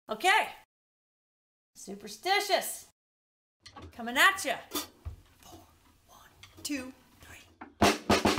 Okay. Superstitious. Coming at you. 4, 1, 2, 3.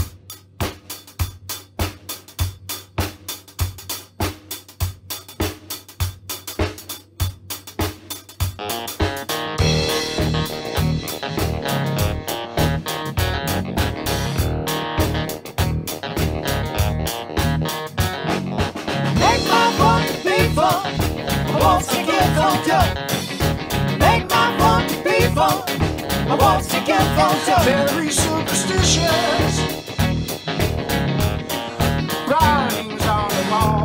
Make my funky people, I want to get funked up. Make my funky people, I want to get funked up. Very superstitious, writings on the wall.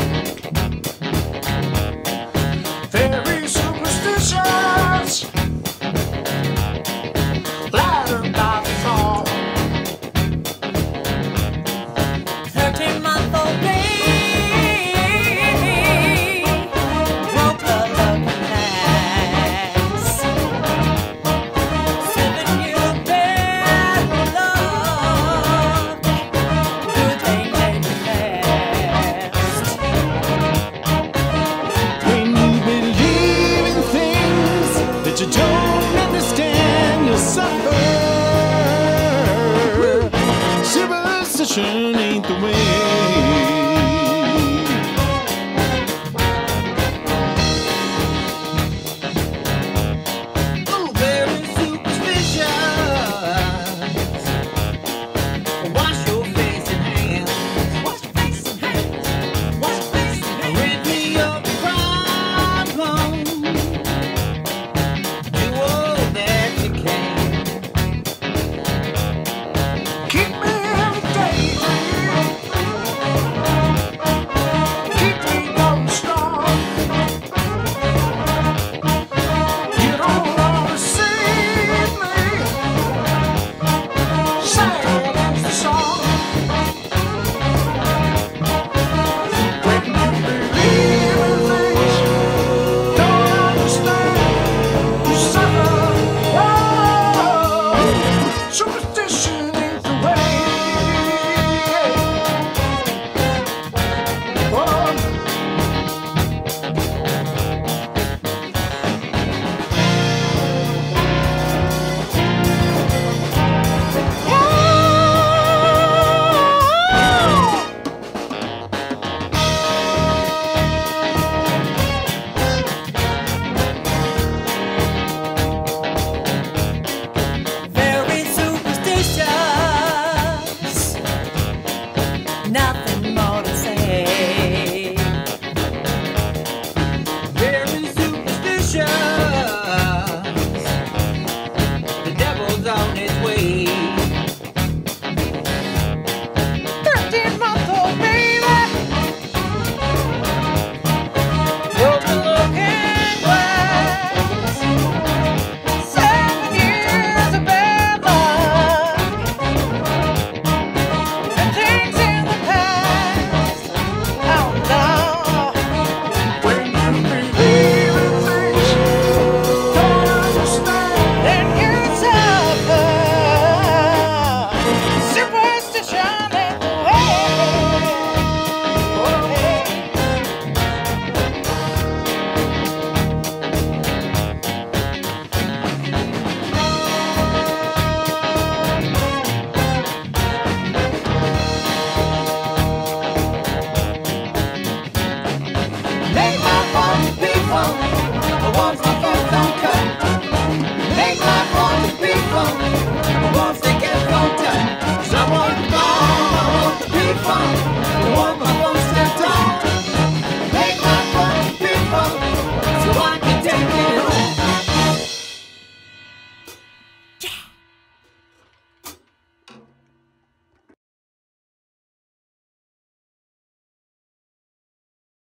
Very superstitious, ladder by the fall. 13-month-old baby. You don't understand, you suffer. Superstition ain't the way. Oh, very superstitious. Wash your face and hands. Wash your face and hands. Wash your face and hands. Rid me of the problem. Nothing more to say. Very superstitious. The devil's on his way. 13-month-old baby. Broke the looking glass. 7 years of bad luck. And things in the past. Oh no. When you believe in things you don't understand, then you suffer. Superstition ain't the way. Make my funky people, I want to